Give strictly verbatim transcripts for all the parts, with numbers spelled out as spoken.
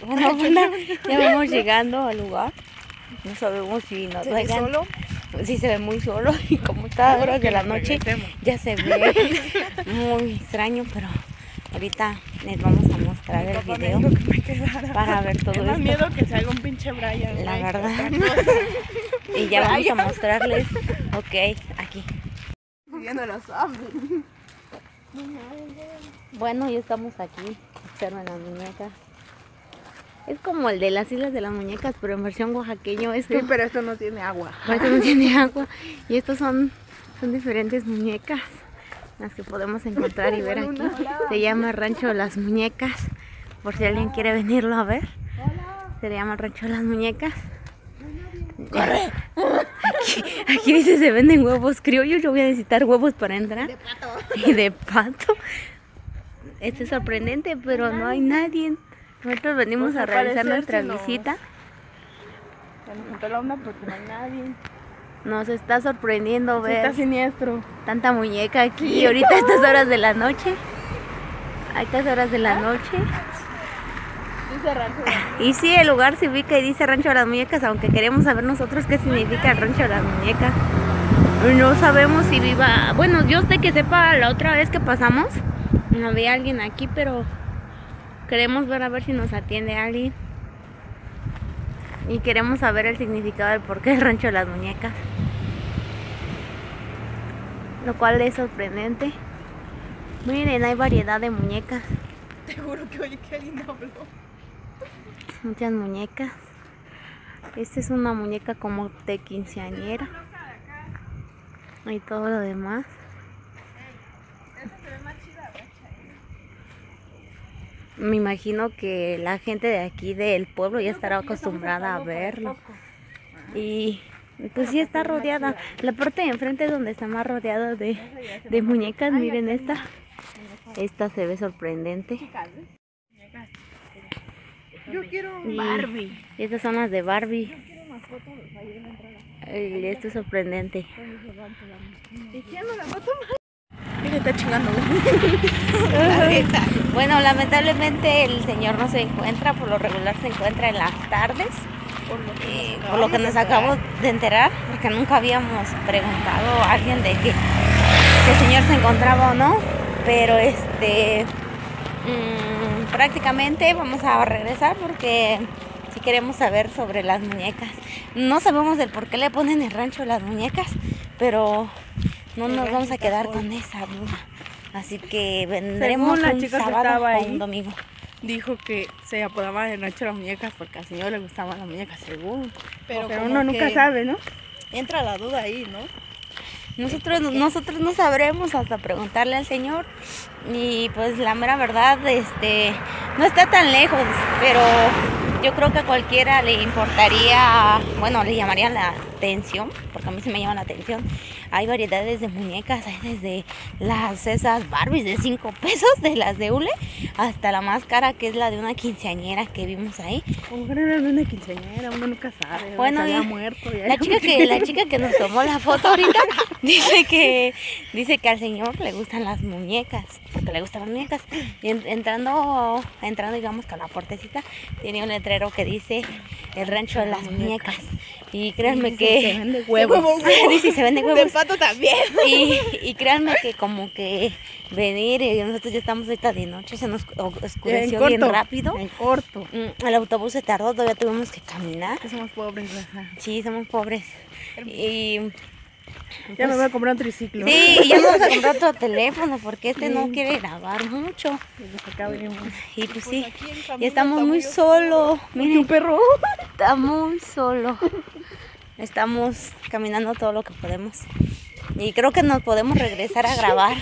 Bueno, bueno, ya vamos llegando al lugar. No sabemos si nos ¿Se ve dejan. solo? Sí, se ve muy solo y como está a horas de la noche ya se ve muy extraño, pero ahorita les vamos a mostrar el video para ver todo esto. Me da esto. miedo que salga un pinche Brian. La güey, verdad. Y ya vamos a mostrarles. Ok, aquí. Siguiendo los zombies. Bueno, ya estamos aquí. Observen las muñecas. Es como el de las Islas de las Muñecas, pero en versión oaxaqueño. Esto, Sí, pero esto no tiene agua. esto no tiene agua. Y estos son, son diferentes muñecas las que podemos encontrar y ver aquí. Se llama Rancho de las Muñecas. Por si alguien quiere venirlo a ver. Se llama Rancho de las Muñecas. ¡Corre! Aquí, aquí dice se venden huevos criollos. Yo voy a necesitar huevos para entrar. De pato. Y de pato. Esto es sorprendente, pero no hay nadie. Nosotros venimos Pues a realizar parecer, nuestra si no, visita. Se nos juntó la onda porque no hay nadie. Nos está sorprendiendo Sí, ver está siniestro. tanta muñeca aquí. Ahorita a estas horas de la noche. A estas horas de la noche. Dice Rancho de las Muñecas. Y sí, el lugar se ubica y dice Rancho de las Muñecas, aunque queremos saber nosotros qué significa el Rancho de las Muñecas. No sabemos si viva... Bueno, yo sé que sepa, la otra vez que pasamos, no había alguien aquí, pero queremos ver a ver si nos atiende alguien. Y queremos saber el significado del porqué del Rancho de las Muñecas. Lo cual es sorprendente. Miren, hay variedad de muñecas. Te juro que oye que alguien habló. Muchas muñecas. Esta es una muñeca como de quinceañera. Y todo lo demás. Me imagino que la gente de aquí del pueblo ya estará acostumbrada a verlo. Y pues sí está rodeada. La parte de enfrente es donde está más rodeada de, de muñecas. Miren esta. Esta se ve sorprendente. Yo quiero Y Barbie. estas son las de Barbie. Y esto es sorprendente. ¿Y quién no la foto? ¿Quién está chingando? Bueno, lamentablemente el señor no se encuentra, por lo regular se encuentra en las tardes, Por lo que, eh, por lo que nos acabamos de enterar, porque nunca habíamos preguntado a alguien de que, que el señor se encontraba o no, pero este mmm, prácticamente vamos a regresar porque si queremos saber sobre las muñecas. No sabemos el por qué le ponen el Rancho de las Muñecas, pero no nos vamos a quedar con esa duda. Así que vendremos Según la un chica que sábado estaba o ahí, un domingo. dijo que se apodaba el Rancho de las Muñecas porque al señor le gustaban las muñecas, según. Pero, Pero como uno nunca que sabe, ¿no? entra la duda ahí, ¿no? Nosotros, nosotros no sabremos hasta preguntarle al señor. Y pues la mera verdad, este, no está tan lejos, pero yo creo que a cualquiera le importaría, bueno, le llamaría la atención, porque a mí se me llama la atención. Hay variedades de muñecas, hay desde las esas Barbies de cinco pesos, de las de hule, hasta la más cara que es la de una quinceañera que vimos ahí. A lo mejor era una quinceañera, uno nunca sabe. Bueno, se había y muerto. Ya La chica que la chica que nos tomó la foto ahorita dice que dice que al señor le gustan las muñecas, porque le gustan las muñecas. Y en- entrando entrando digamos que a la puertecita tiene un letrero que dice el Rancho de las Muñecas. Y créanme se que vende huevos. dice se vende De huevos. pato también. Y, y créanme que como que venir, y nosotros ya estamos ahorita de noche, se nos o- En oscureció bien corto, rápido. En corto. Mm, El autobús se tardó, todavía tuvimos que caminar. Que somos pobres, raza. Sí, somos pobres. Y Ya me voy a comprar un triciclo. sí, y ya vamos a comprar otro teléfono porque este no quiere grabar mucho. Y pues acá venimos. Y pues sí, Aquí el camino ya estamos está muy muy solos. ¿Un Miren, perro? está muy solo. Estamos caminando todo lo que podemos. Y creo que nos podemos regresar a grabar.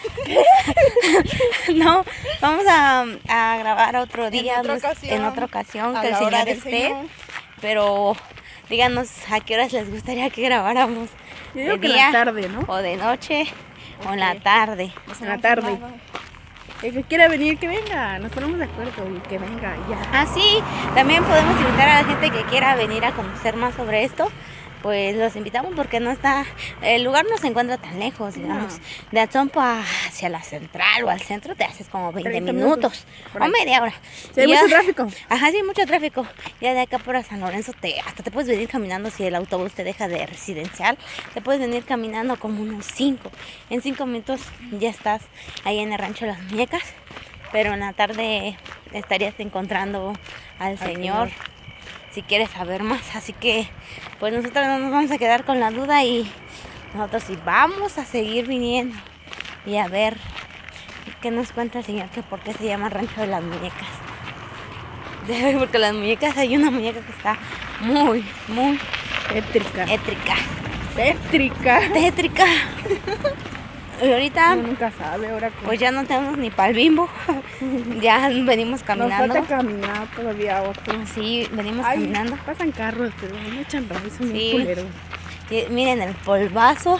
No, vamos a, a grabar otro día, otra nos- ocasión, en otra ocasión, a que el la hora señor del esté. señor. Pero díganos a qué horas les gustaría que grabáramos. Yo digo ¿De que en día la tarde, ¿no? o de noche o en la tarde? En la tarde. El que quiera venir, que venga. Nos ponemos de acuerdo y que venga y ya. Ah, sí, también podemos invitar a la gente que quiera venir a conocer más sobre esto. pues los invitamos porque no está, el lugar no se encuentra tan lejos, digamos, de Atzompa hacia la central o al centro te haces como veinte minutos, o media hora. Sí, hay Y mucho ya- tráfico. Ajá, sí, mucho tráfico. Ya de acá por San Lorenzo te, hasta te puedes venir caminando si el autobús te deja de residencial, te puedes venir caminando como unos cinco. En cinco minutos ya estás ahí en el rancho de las muñecas, pero en la tarde estarías encontrando al Señor. Señor. Si quieres saber más, así que pues nosotros no nos vamos a quedar con la duda y nosotros sí vamos a seguir viniendo y a ver qué nos cuenta el Señor, que por qué se llama Rancho de las Muñecas. De- porque las muñecas, hay una muñeca que está muy, muy Tétrica. étrica, Tétrica. tétrica. Y ahorita Uno nunca sabe ahora que pues ya no tenemos ni pal Bimbo, ya venimos nos caminando. falta caminar todavía otro. Sí, venimos Ay, caminando. pasan carros, pero no echan raíz, son Sí. bien culeros. Y miren el polvazo.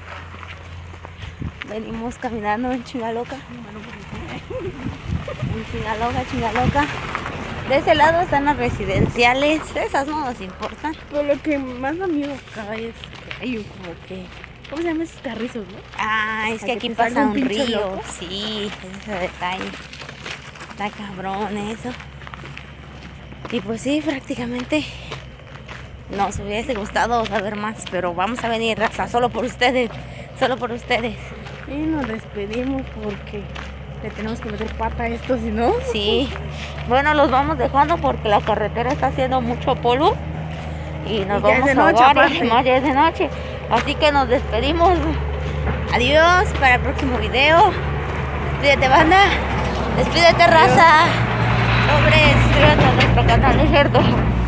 Venimos caminando en Chingaloca. En Chingaloca, Chingaloca. De ese lado están las residenciales. Esas no nos importan. Pero lo que más da miedo acá es que hay un como que... ¿Cómo se llaman esos carrizos, no? Ah, es ¿A que que aquí te pasa salga un un pinche río. loco? Sí, ese detalle. Está cabrón eso. Y pues sí, prácticamente nos hubiese gustado saber más, pero vamos a venir, raza, solo por ustedes. Solo por ustedes. Y nos despedimos porque le tenemos que meter pata a esto, si no. Sí, bueno, los vamos dejando porque la carretera está haciendo mucho polvo y nos Y ya es vamos de a noche, ahogar, y aparte. además ya es de noche. Así que nos despedimos. Adiós para el próximo video. Despídete, banda. Despídete, raza. Sobre, suscríbete a nuestro canal, es cierto.